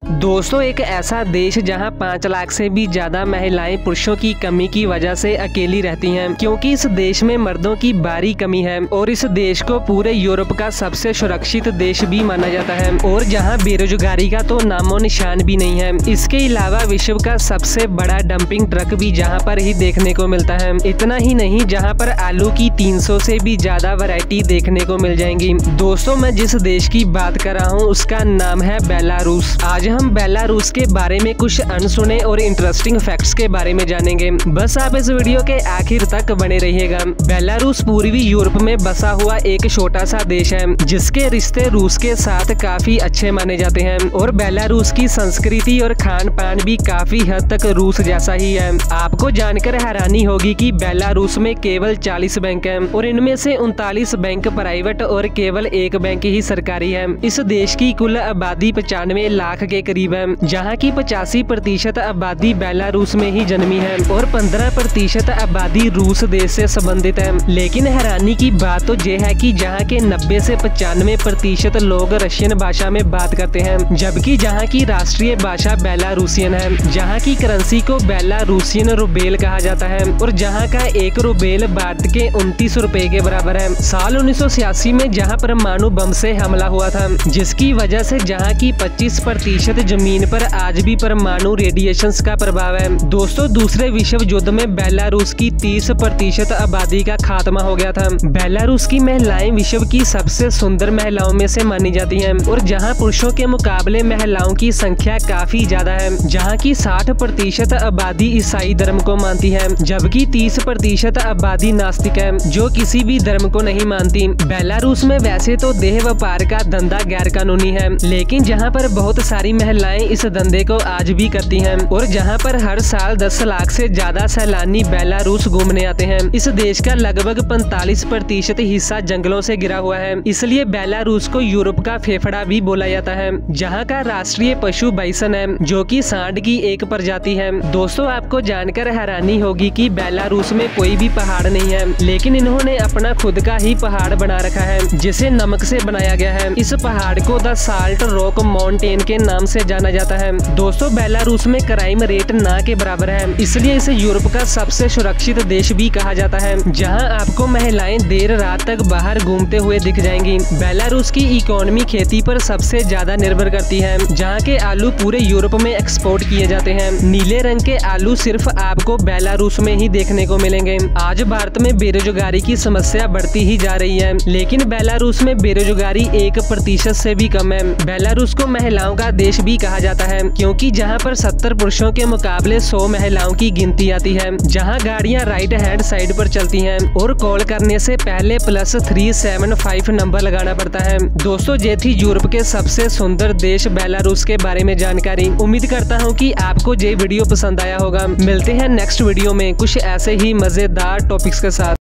दोस्तों, एक ऐसा देश जहां 5 लाख से भी ज्यादा महिलाएं पुरुषों की कमी की वजह से अकेली रहती हैं, क्योंकि इस देश में मर्दों की भारी कमी है और इस देश को पूरे यूरोप का सबसे सुरक्षित देश भी माना जाता है और जहां बेरोजगारी का तो नामो निशान भी नहीं है। इसके अलावा विश्व का सबसे बड़ा डंपिंग ट्रक भी जहां पर ही देखने को मिलता है। इतना ही नहीं, जहां पर आलू की 300 से भी ज्यादा वैरायटी देखने को मिल जाएंगी। दोस्तों, मैं जिस देश की बात कर रहा हूँ उसका नाम है बेलारूस। आज हम बेलारूस के बारे में कुछ अनसुने और इंटरेस्टिंग फैक्ट्स के बारे में जानेंगे। बस आप इस वीडियो के आखिर तक बने रहिएगा। बेलारूस पूर्वी यूरोप में बसा हुआ एक छोटा सा देश है जिसके रिश्ते रूस के साथ काफी अच्छे माने जाते हैं और बेलारूस की संस्कृति और खान पान भी काफी हद तक रूस जैसा ही है। आपको जानकर हैरानी होगी कि बेलारूस में केवल 40 बैंक हैं और इनमें से 39 बैंक प्राइवेट और केवल एक बैंक ही सरकारी है। इस देश की कुल आबादी 95 लाख के करीब है, जहाँ की 85% आबादी बेलारूस में ही जन्मी है और 15% आबादी रूस देश से संबंधित है। लेकिन हैरानी की बात तो यह है कि जहाँ के 90 से 95% लोग रशियन भाषा में बात करते हैं, जबकि जहाँ की राष्ट्रीय भाषा बेलारूसियन है। जहाँ की करेंसी को बेलारूसियन रूबेल कहा जाता है और जहाँ का 1 रूबेल भारत के 29 रुपए के बराबर है। साल 1986 में जहाँ परमाणु बम से हमला हुआ था, जिसकी वजह से जहाँ की 25% जमीन पर आज भी परमाणु रेडिएशंस का प्रभाव है। दोस्तों, दूसरे विश्व युद्ध में बेलारूस की 30% आबादी का खात्मा हो गया था। बेलारूस की महिलाएं विश्व की सबसे सुंदर महिलाओं में से मानी जाती हैं और जहां पुरुषों के मुकाबले महिलाओं की संख्या काफी ज्यादा है। जहां की 60% आबादी ईसाई धर्म को मानती है, जबकि 30% आबादी नास्तिक है जो किसी भी धर्म को नहीं मानती। बेलारूस में वैसे तो देह व्यापार का धंधा गैर कानूनी है, लेकिन जहाँ पर बहुत सारी महिलाएं इस धंधे को आज भी करती हैं और जहां पर हर साल 10 लाख से ज्यादा सैलानी बेलारूस घूमने आते हैं। इस देश का लगभग 45% हिस्सा जंगलों से घिरा हुआ है, इसलिए बेलारूस को यूरोप का फेफड़ा भी बोला जाता है। जहां का राष्ट्रीय पशु बाइसन है, जो कि सांड की एक प्रजाति है। दोस्तों, आपको जानकर हैरानी होगी कि बेलारूस में कोई भी पहाड़ नहीं है, लेकिन इन्होंने अपना खुद का ही पहाड़ बना रखा है जिसे नमक से बनाया गया है। इस पहाड़ को द साल्ट रॉक माउंटेन के नाम से जाना जाता है। दोस्तों, बेलारूस में क्राइम रेट ना के बराबर है, इसलिए इसे यूरोप का सबसे सुरक्षित देश भी कहा जाता है, जहां आपको महिलाएं देर रात तक बाहर घूमते हुए दिख जाएंगी। बेलारूस की इकोनॉमी खेती पर सबसे ज्यादा निर्भर करती है, जहां के आलू पूरे यूरोप में एक्सपोर्ट किए जाते हैं। नीले रंग के आलू सिर्फ आपको बेलारूस में ही देखने को मिलेंगे। आज भारत में बेरोजगारी की समस्या बढ़ती ही जा रही है, लेकिन बेलारूस में बेरोजगारी 1% से भी कम है। बेलारूस को महिलाओं का देश भी कहा जाता है, क्योंकि जहां पर 70 पुरुषों के मुकाबले 100 महिलाओं की गिनती आती है। जहां गाड़ियां राइट हैंड साइड पर चलती हैं और कॉल करने से पहले +375 नंबर लगाना पड़ता है। दोस्तों, ये थी यूरोप के सबसे सुंदर देश बेलारूस के बारे में जानकारी। उम्मीद करता हूं कि आपको ये वीडियो पसंद आया होगा। मिलते हैं नेक्स्ट वीडियो में कुछ ऐसे ही मजेदार टॉपिक्स के साथ।